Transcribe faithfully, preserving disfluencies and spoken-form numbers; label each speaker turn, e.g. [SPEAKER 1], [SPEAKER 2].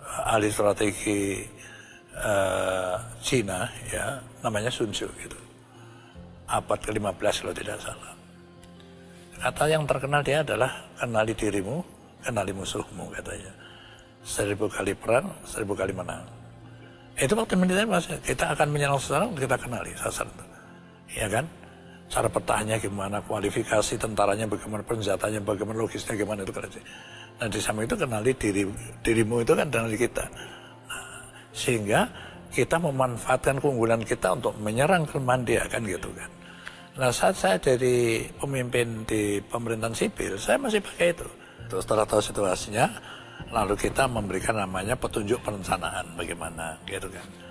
[SPEAKER 1] ahli strategi uh, Cina, ya, namanya Sun Tzu gitu. Abad ke lima belas kalau tidak salah. Kata yang terkenal dia adalah kenali dirimu, kenali musuhmu katanya. Seribu kali perang, seribu kali menang. Itu waktu militer mas, kita akan menyerang seseorang, kita kenali sasaran itu. Ya kan? Cara bertahannya gimana, kualifikasi tentaranya bagaimana, senjatanya bagaimana, logisnya gimana itu kan. Nah di samping itu kenali diri, dirimu itu kan kenali kita. Nah, sehingga kita memanfaatkan keunggulan kita untuk menyerang kelemahan dia kan gitu kan. Nah saat saya jadi pemimpin di pemerintahan sipil, saya masih pakai itu. Terus setelah tahu situasinya, lalu kita memberikan namanya petunjuk perencanaan bagaimana gitu kan.